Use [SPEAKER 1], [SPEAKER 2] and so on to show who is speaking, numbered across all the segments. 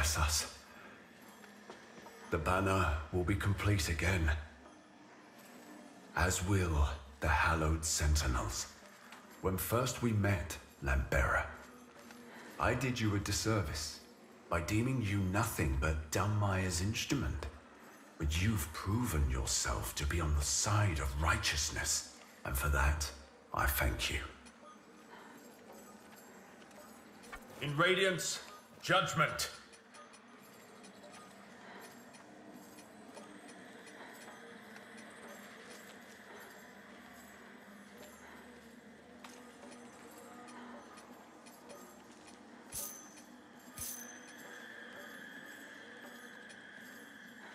[SPEAKER 1] bless us. The banner will be complete again, as will the hallowed sentinels. When first we met, Lampbearer, I did you a disservice by deeming you nothing but Dunmire's instrument. But you've proven yourself to be on the side of righteousness, and for that, I thank you.
[SPEAKER 2] In Radiance, judgment.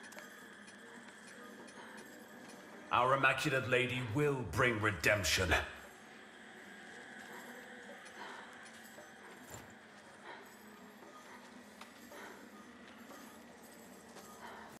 [SPEAKER 1] Our Immaculate Lady will bring redemption.